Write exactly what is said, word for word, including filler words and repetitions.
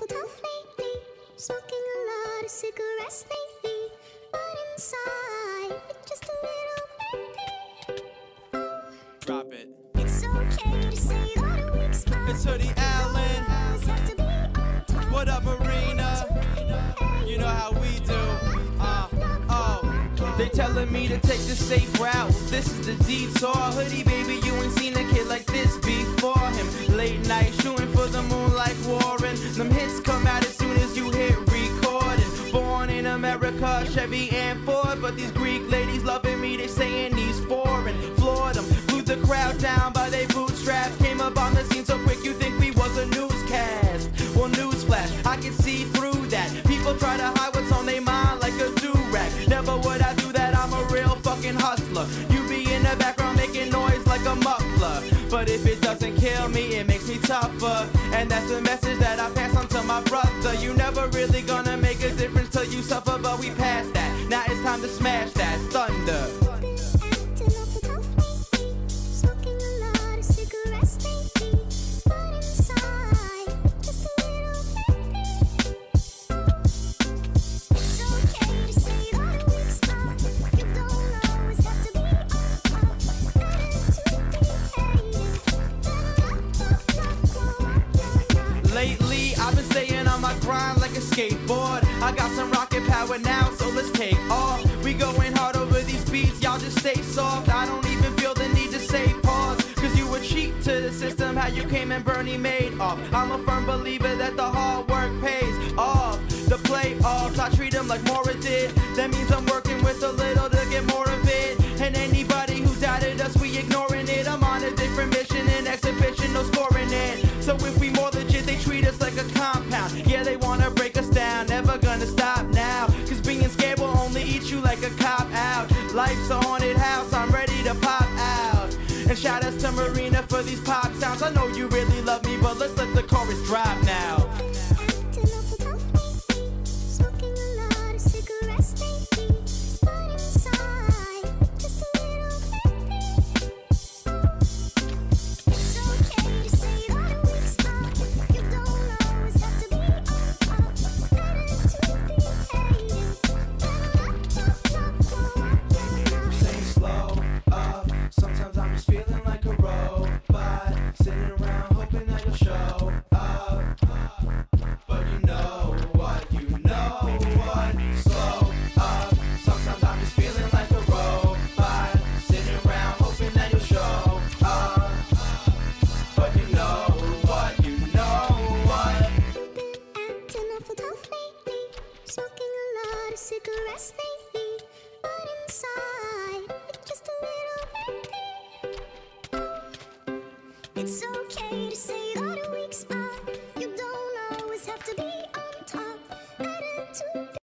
awful tough lately, smoking a lot of cigarettes lately, but inside, it's just a little baby. Oh, drop it. It's okay to say you got a weak spot. It's Hoodie Allen. Have to be on top. What up, Marina? You know how we do. Uh, oh. They telling me to take the safe route. This is the detour. Hoodie, baby, you ain't seen a kid like this before him. Late night shooting for the moon like Warren. Them hits come out as soon as you hit recording. Born in America, Chevy and Ford. But these Greek ladies loving me, they saying he's foreign. Floored them, glued the crowd down by they bootstraps. Came up on the scene so quick you think we was a newscast. Well, newsflash, I can see through that. People try to hide what's on their mind like a do-rag. Never would I do that, I'm a real fucking hustler. You be in the background making noise like a muffler. But if it doesn't kill me, it makes me tougher. And that's the message that I pass on to my brother. You never really gonna make a difference till you suffer, but we passed that. Now it's time to smash that thunder. Lately, I've been staying on my grind like a skateboard. I got some rocket power now, so let's take off. We going hard over these beats, y'all just stay soft. I don't even feel the need to say pause, cause you were cheap to the system, how you came and Bernie made off. I'm a firm believer that the hard work pays off. The playoffs, I treat them like Mora did. That means I'm working with a little to get more of it. And anybody who doubted us, we ignoring it. I'm on a different mission, an exhibition, no scoring it. So if we more legit, they treat us like a compound. Yeah, they wanna break us down, never gonna stop now. Cause being scared will only eat you like a cop out. Life's a haunted house, I'm ready to pop out. And shout outs to Marina for these pop sounds. I know you really love me, but let's let the chorus drop now. Smoking a lot of cigarettes lately, but inside